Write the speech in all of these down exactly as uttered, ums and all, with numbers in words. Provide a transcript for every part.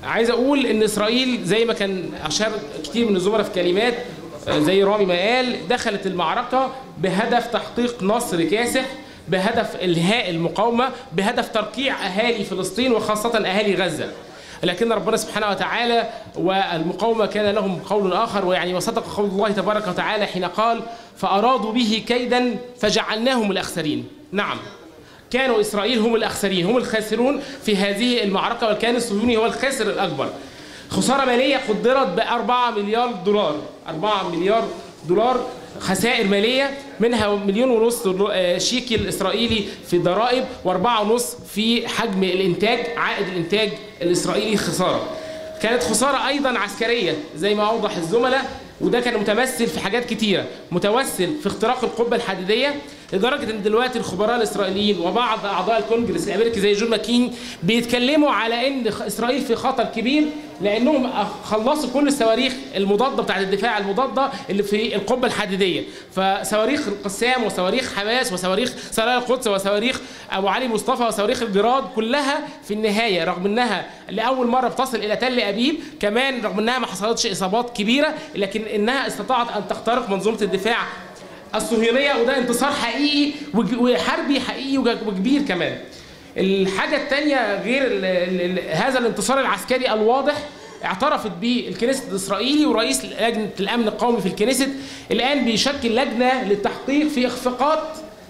عايز اقول ان اسرائيل زي ما كان اشار كتير من الزملاء في كلمات زي رامي ما قال، دخلت المعركه بهدف تحقيق نصر كاسح، بهدف الهاء المقاومه، بهدف تركيع اهالي فلسطين وخاصه اهالي غزه. لكن ربنا سبحانه وتعالى والمقاومه كان لهم قول اخر، ويعني وصدق قول الله تبارك وتعالى حين قال: فارادوا به كيدا فجعلناهم الاخسرين. نعم، كانوا إسرائيل هم الأخسرين، هم الخاسرون في هذه المعركة، والكيان الصهيوني هو الخاسر الأكبر. خسارة مالية قدرت بأربعة مليار دولار، أربعة مليار دولار خسائر مالية، منها مليون ونص شيكل إسرائيلي في الضرائب، وأربعة ونص في حجم الإنتاج، عائد الإنتاج الإسرائيلي خسارة. كانت خسارة أيضا عسكرية زي ما أوضح الزملاء، وده كان متمثل في حاجات كتيرة، متمثل في اختراق القبة الحديدية، لدرجة ان دلوقتي الخبراء الاسرائيليين وبعض اعضاء الكونجرس الامريكي زي جون ماكين بيتكلموا على ان اسرائيل في خطر كبير، لانهم خلصوا كل الصواريخ المضادة بتاعت الدفاع المضادة اللي في القبة الحديدية، فصواريخ القسام وصواريخ حماس وصواريخ سرايا القدس وصواريخ ابو علي مصطفى وصواريخ الجراد، كلها في النهاية رغم انها لاول مرة بتصل الى تل ابيب، كمان رغم انها ما حصلتش اصابات كبيرة، لكن انها استطاعت ان تخترق منظومة الدفاع الصهيونية، وده انتصار حقيقي وحربي حقيقي وكبير كمان. الحاجة الثانية غير ال ال هذا الانتصار العسكري الواضح اعترفت به الكنيست الإسرائيلي، ورئيس لجنة الأمن القومي في الكنيست الآن بيشكل لجنة للتحقيق في إخفاقات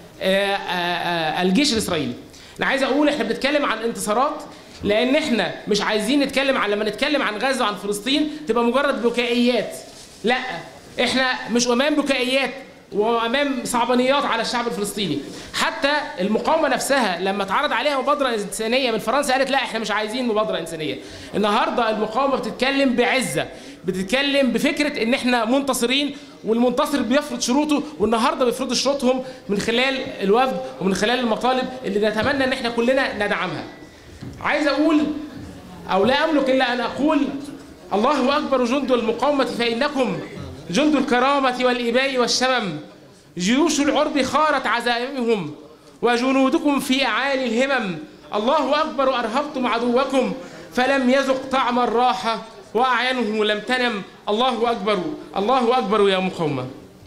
الجيش الإسرائيلي. أنا عايز أقول إحنا بنتكلم عن انتصارات، لأن إحنا مش عايزين نتكلم عن لما نتكلم عن غزة وعن فلسطين تبقى مجرد بكائيات، لا، إحنا مش أمام بكائيات وامام صعبانيات على الشعب الفلسطيني. حتى المقاومه نفسها لما اتعرض عليها مبادره انسانيه من فرنسا قالت لا احنا مش عايزين مبادره انسانيه. النهارده المقاومه بتتكلم بعزه، بتتكلم بفكره ان احنا منتصرين، والمنتصر بيفرض شروطه، والنهارده بيفرضوا شروطهم من خلال الوفد ومن خلال المطالب اللي نتمنى ان احنا كلنا ندعمها. عايز اقول او لا املك الا ان اقول: الله اكبر جند المقاومه فانكم جند الكرامة والإباء والشمم، جيوش العرب خارت عزائمهم وجنودكم في أعالي الهمم، الله أكبر أرهبتم عدوكم فلم يذق طعم الراحة وأعينه لم تنم، الله أكبر الله أكبر يا مقاومة.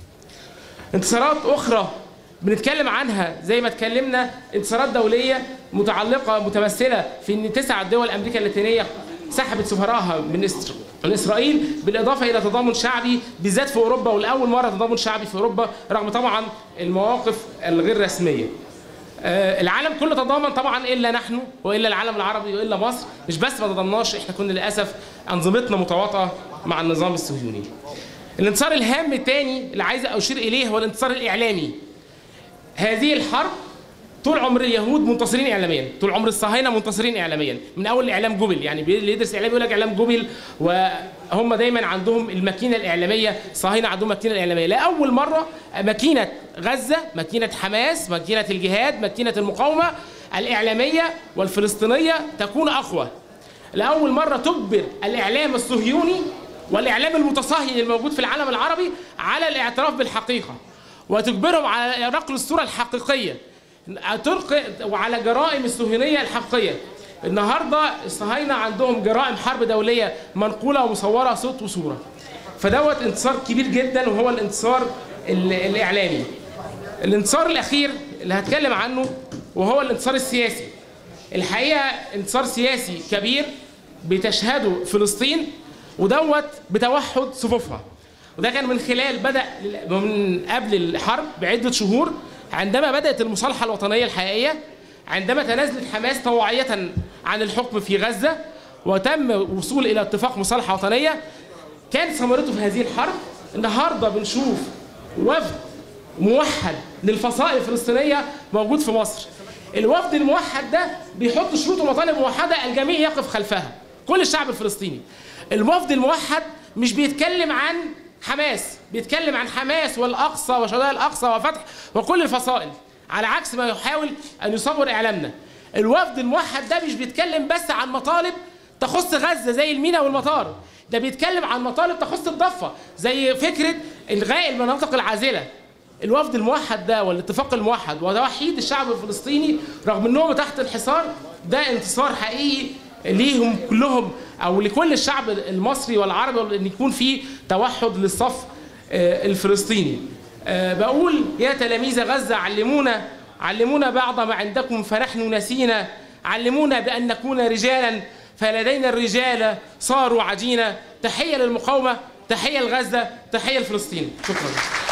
انتصارات أخرى بنتكلم عنها زي ما اتكلمنا، انتصارات دولية متعلقة متمثلة في أن تسع دول أمريكا اللاتينية سحبت سفراءها من من إسرائيل، بالإضافة إلى تضامن شعبي بالذات في أوروبا، والأول مرة تضامن شعبي في أوروبا رغم طبعا المواقف الغير رسمية. آه العالم كله تضامن طبعا إلا نحن وإلا العالم العربي وإلا مصر، مش بس ما تضامناش، إحنا كنا للأسف أنظمتنا متواطئة مع النظام الصهيوني. الانتصار الهام الثاني اللي عايز أشير إليه هو الانتصار الإعلامي. هذه الحرب طول عمر اليهود منتصرين اعلاميا، طول عمر الصهاينه منتصرين اعلاميا، من اول اعلام جوبل، يعني اللي يدرس اعلام يقول لك اعلام جوبل، وهم دايما عندهم الماكينه الاعلاميه، الصهاينه عندهم الماكينه الاعلاميه. لاول مره ماكينه غزه، ماكينه حماس، ماكينه الجهاد، ماكينه المقاومه الاعلاميه والفلسطينيه تكون اقوى. لاول مره تجبر الاعلام الصهيوني والاعلام المتصهين الموجود في العالم العربي على الاعتراف بالحقيقه، وتجبرهم على نقل الصوره الحقيقيه تلقي وعلى جرائم الصهيونيه الحقيقيه. النهارده الصهاينه عندهم جرائم حرب دوليه منقوله ومصوره صوت وصوره. فدوت انتصار كبير جدا، وهو الانتصار الاعلامي. الانتصار الاخير اللي هتكلم عنه وهو الانتصار السياسي. الحقيقه انتصار سياسي كبير بتشهده فلسطين، ودوت بتوحد صفوفها. وده كان من خلال بدأ من قبل الحرب بعده شهور، عندما بدأت المصالحة الوطنية الحقيقية، عندما تنازلت حماس طوعية عن الحكم في غزة وتم الوصول إلى اتفاق مصالحة وطنية، كان ثمرته في هذه الحرب. النهارده بنشوف وفد موحد للفصائل الفلسطينية موجود في مصر. الوفد الموحد ده بيحط شروط ومطالب موحدة الجميع يقف خلفها، كل الشعب الفلسطيني. الوفد الموحد مش بيتكلم عن حماس، بيتكلم عن حماس والأقصى وشهداء الأقصى وفتح وكل الفصائل، على عكس ما يحاول أن يصور إعلامنا. الوفد الموحد ده مش بيتكلم بس عن مطالب تخص غزة زي الميناء والمطار، ده بيتكلم عن مطالب تخص الضفة زي فكرة إلغاء المناطق العازلة. الوفد الموحد ده والاتفاق الموحد وتوحيد الشعب الفلسطيني رغم أنهم تحت الحصار، ده انتصار حقيقي ليهم كلهم او لكل الشعب المصري والعربي ان يكون في توحد للصف الفلسطيني. بقول يا تلاميذ غزة علمونا علمونا بعض ما عندكم فنحن نسينا، علمونا بأن نكون رجالا فلدينا الرجال صاروا عجينا. تحية للمقاومة، تحية لغزة، تحية لفلسطين. شكرا.